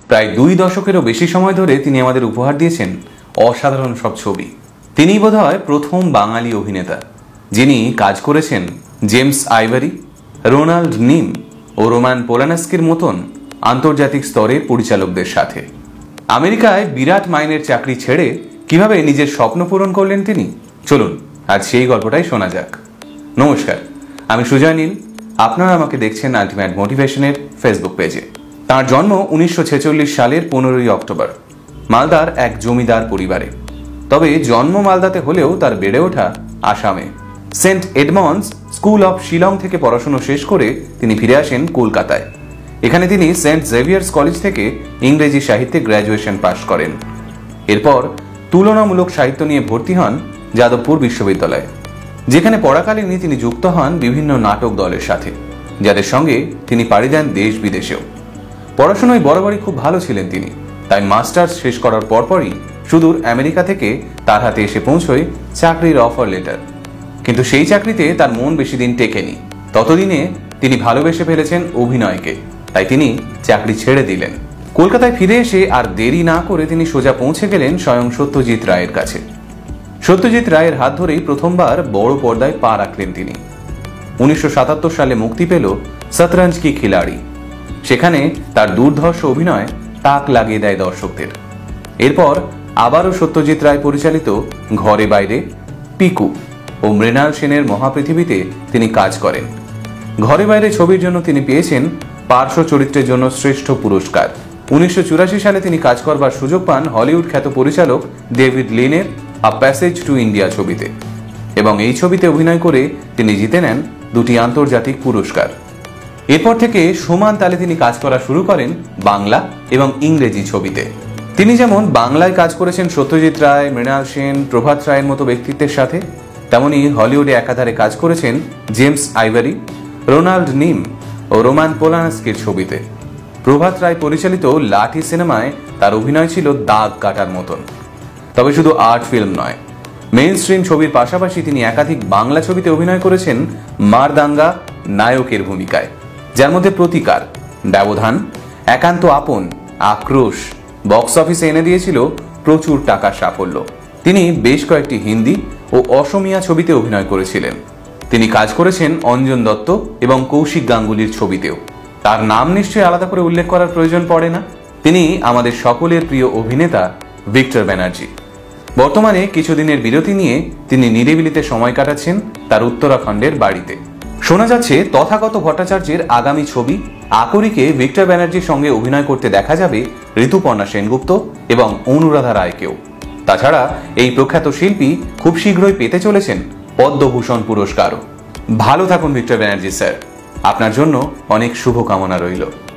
প্রায় 2 দশকেরও বেশি সময় ধরে তিনি আমাদের উপহার দিয়েছেন অসাধারণ সব ছবি। তিনিই বোধহয় প্রথম বাঙালি অভিনেতা যিনি কাজ করেছেন জেমস আইভারি, রোনাল্ড নিম ও রোমান পোলানস্কির মতন আন্তর্জাতিক স্তরের পরিচালকদের সাথে। আমেরিকায় বিরাট মাইনের চাকরি ছেড়ে কিভাবে নিজের স্বপ্ন পূরণ করলেন তিনি, চলুন আজ সেই গল্পটাই শোনা যাক। নমস্কার, আমি সুজয় নীল। আপনারা আমাকে দেখছেন আলটিমেট মোটিভেশনের ফেসবুক পেজে। তার জন্ম 1946 সালের 15ই অক্টোবর মালদার এক জমিদার পরিবারে। তবে জন্ম মালদাতে হলেও তার বেড়ে ওঠা আসামে। Saint Edmund's school of Shillong থেকে পড়াশোনা শেষ করে তিনি ফিরে আসেন কলকাতায়। এখানে তিনি সেন্ট জেভিয়ার্স কলেজ থেকে ইংরেজি সাহিত্যে গ্র্যাজুয়েশন পাশ করেন। এরপর তুলনামূলক সাহিত্য নিয়ে ভর্তি হন যাদবপুর বিশ্ববিদ্যালয়ে, যেখানে পড়াকালীনই তিনি যুক্ত হন বিভিন্ন নাটক দলের সাথে, যাদের সঙ্গে তিনি পাড়ি দেন দেশ বিদেশেও। পড়াশোনায় বরাবরই খুব ভালো ছিলেন তিনি, তাই মাস্টার্স শেষ করার পরপরই সুদূর আমেরিকা থেকে তার হাতে এসে পৌঁছয় চাকরির অফার লেটার। কিন্তু সেই চাকরিতে তার মন বেশি দিন টেকেনি। ততদিনে তিনি ভালোবেসে ফেলেছেন অভিনয়কে, তাই তিনি চাকরি ছেড়ে দিলেন। কলকাতায় ফিরে এসে আর দেরি না করে তিনি সোজা পৌঁছে গেলেন স্বয়ং সত্যজিৎ রায়ের কাছে। সত্যজিৎ রায়ের হাত ধরেই প্রথমবার বড় পর্দায় পা রাখলেন তিনি। 1977 সালে মুক্তি পেল শতরঞ্জ কি খিলাড়ি। সেখানে তার দুর্ধর্ষ অভিনয় তাক লাগিয়ে দেয় দর্শকদের। এরপর আবারও সত্যজিৎ রায় পরিচালিত ঘরে বাইরে, পিকু ও মৃণাল সেনের মহাপৃথিবীতে তিনি কাজ করেন। ঘরে বাইরে ছবির জন্য তিনি পেয়েছেন পার্শ্ব চরিত্রের জন্য শ্রেষ্ঠ পুরস্কার। 1984 সালে তিনি কাজ করবার সুযোগ পান হলিউড খ্যাত পরিচালক ডেভিড লিনের আ প্যাসেজ টু ইন্ডিয়া ছবিতে, এবং এই ছবিতে অভিনয় করে তিনি জিতে নেন 2টি আন্তর্জাতিক পুরস্কার। এরপর থেকে সমান তালে তিনি কাজ করা শুরু করেন বাংলা এবং ইংরেজি ছবিতে। তিনি যেমন বাংলায় কাজ করেছেন সত্যজিৎ রায়, মৃণাল সেন, প্রভাত রায়ের মতো ব্যক্তিত্বের সাথে, তেমনি হলিউডে একাধারে কাজ করেছেন জেমস আইভারি, রোনাল্ড নিম ও রোমান পোলানস্কির ছবিতে। প্রভাত রায় পরিচালিত লাঠি সিনেমায় তার অভিনয় ছিল দাগ কাটার মতন। তবে শুধু আর্ট ফিল্ম নয়, মেইন স্ট্রিম ছবির পাশাপাশি তিনি একাধিক বাংলা ছবিতে অভিনয় করেছেন মারদাঙ্গা নায়কের ভূমিকায়, যার মধ্যে প্রতিকার, ব্যবধান, একান্ত আপন, আক্রোশ বক্স অফিসে এনে দিয়েছিল প্রচুর টাকার সাফল্য। তিনি বেশ কয়েকটি হিন্দি ও অসমিয়া ছবিতে অভিনয় করেছিলেন। তিনি কাজ করেছেন অঞ্জন দত্ত এবং কৌশিক গাঙ্গুলির ছবিতেও। তার নাম নিশ্চয়ই আলাদা করে উল্লেখ করার প্রয়োজন পড়ে না। তিনি আমাদের সকলের প্রিয় অভিনেতা ভিক্টর ব্যানার্জি। বর্তমানে কিছুদিনের বিরতি নিয়ে তিনি নিরিবিলিতে সময় কাটাচ্ছেন তার উত্তরাখণ্ডের বাড়িতে। শোনা যাচ্ছে তথাগত ভট্টাচার্যের আগামী ছবি আকরিকে ভিক্টর ব্যানার্জির সঙ্গে অভিনয় করতে দেখা যাবে ঋতুপর্ণা সেনগুপ্ত এবং অনুরাধা রায়কেও। তাছাড়া এই প্রখ্যাত শিল্পী খুব শীঘ্রই পেতে চলেছেন পদ্মভূষণ পুরস্কারও। ভালো থাকুন ভিক্টর ব্যানার্জি স্যার, আপনার জন্য অনেক শুভকামনা রইল।